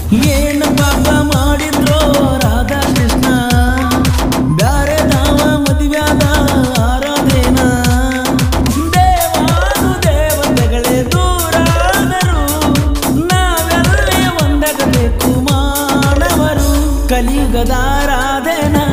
ಏನು ಪಾಪ ಮಾಡಿದ್ರೋ ರಾಧಾ ಕೃಷ್ಣ ಬ್ಯಾರೆ ನಾವ ಮದುವ್ಯಾದ ಆರಾಧೇನ ದೇವಾನು ದೇವತೆಗಳೇ ದೂರಾದರು ನಾವೆಲ್ಲೇ ಒಂದಾಗಬೇಕು ಮಾನವರು ಕಲಿಯುಗದ ಆರಾಧನಾ